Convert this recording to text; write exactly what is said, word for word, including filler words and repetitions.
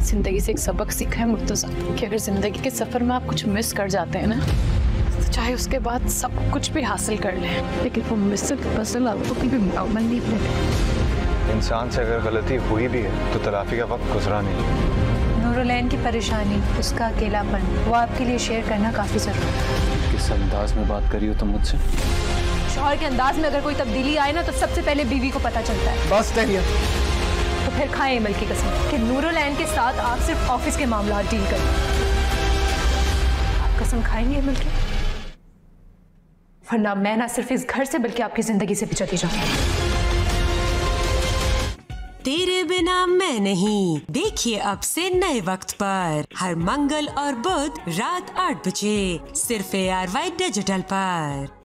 जिंदगी से एक सबक सीखा है मुर्तजा कि अगर जिंदगी के सफर में आप कुछ मिस कर जाते हैं ना, तो चाहे उसके बाद सब कुछ भी हासिल कर लें, लेकिन वो मिसल पसल आपको कभी मुकम्मल नहीं मिलेगा। इंसान से अगर गलती हुई भी है तो तलाफी का वक्त गुजरा नहीं। नूरुलैन की परेशानी, उसका अकेलापन, वो आपके लिए शेयर करना काफी जरूरी है। किस अंदाज में बात करी हो तुम मुझसे? शौहर के अंदाज में अगर कोई तब्दीली आए ना, तो सबसे पहले बीवी को पता चलता है। बस तैयार। तो फिर खाएं इमल की कसम कि नूरुलैन के साथ आप सिर्फ ऑफिस के मामला डील करें। आप कसम खाएंगे इमल की? वरना मैं ना सिर्फ इस घर से बल्कि आपकी जिंदगी से भी चली जाऊंगी। तेरे बिना मैं नहीं, देखिए अब से नए वक्त पर हर मंगल और बुध रात आठ बजे सिर्फ ए आर वाई डिजिटल पर।